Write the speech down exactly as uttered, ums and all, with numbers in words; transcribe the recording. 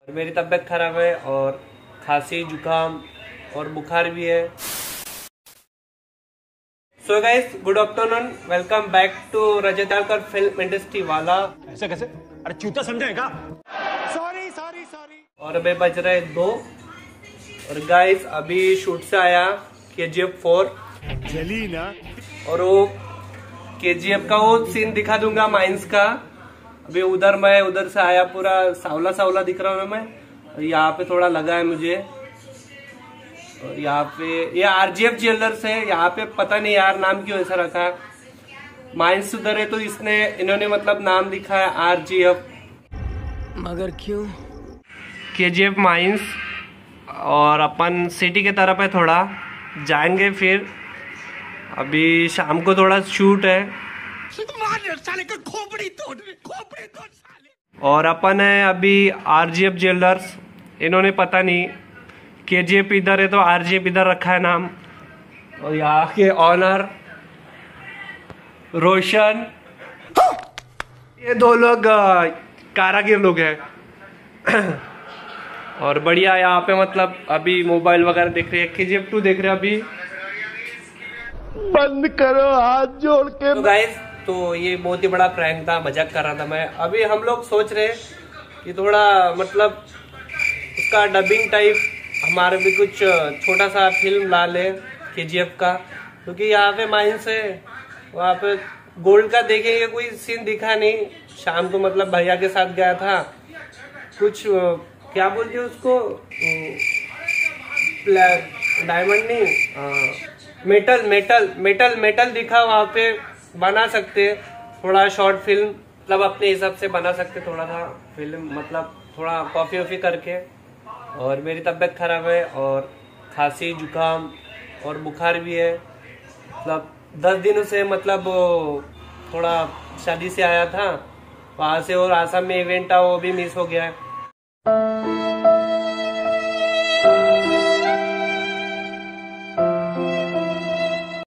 मेरी तबीयत खराब है और खांसी जुकाम और बुखार भी है। So guys, good afternoon, welcome back to रजताकर फिल्म इंडस्ट्री वाला। ऐसे कैसे? अरे चूता समझेगा? Sorry sorry sorry. और अभी बज रहे दो और गाइस अभी शूट से आया के जी एफ फोर जली ना। और वो के जी एफ का वो सीन दिखा दूंगा माइंस का। अभी उधर मैं उधर से आया, पूरा सावला सावला दिख रहा हूँ मैं। और यहाँ पे थोड़ा लगा है मुझे। और यहाँ पे ये आर जी एफ ज्वेलर्स है। यहाँ पे पता नहीं यार नाम क्यों ऐसा रखा है। माइंस उधर है तो इसने इन्होंने मतलब नाम लिखा है आर जी एफ। मगर क्यों? के जी एफ माइंस। और अपन सिटी की तरफ है, थोड़ा जाएंगे फिर। अभी शाम को थोड़ा शूट है साले का खोपड़ी तोड़ खोपड़ी तोड़ साले। और अपन है अभी आर जी एफ ज्वेलर्स। इन्होंने पता नहीं के जी एफ इधर है तो आर जी एफ इधर रखा है नाम। और यहाँ के ऑनर रोशन, ये दो लोग कारागिर लोग हैं। और बढ़िया यहाँ पे मतलब अभी मोबाइल वगैरह देख रहे हैं, के जी एफ टू देख रहे हैं अभी। बंद करो हाथ जोड़ के। तो गाइस, तो ये बहुत ही बड़ा प्रैंक था, मजाक कर रहा था मैं। अभी हम लोग सोच रहे कि थोड़ा मतलब उसका डबिंग टाइप हमारे भी कुछ छोटा सा फिल्म ला ले के जी एफ का। क्योंकि यहाँ पे माइंस है, वहाँ पे गोल्ड का देखेंगे, कोई सीन दिखा नहीं। शाम को मतलब भैया के साथ गया था, कुछ क्या बोलते हैं उसको, डायमंड नहीं, मेटल मेटल मेटल मेटल दिखा। वहाँ पे बना सकते थोड़ा शॉर्ट फिल्म, मतलब अपने हिसाब से बना सकते थोड़ा सा फिल्म, मतलब थोड़ा कॉफी वॉफी करके। और मेरी तबीयत खराब है और खांसी जुकाम और बुखार भी है। मतलब दस दिनों से मतलब थोड़ा शादी से आया था वहाँ से, और आसाम में इवेंट था वो भी मिस हो गया है।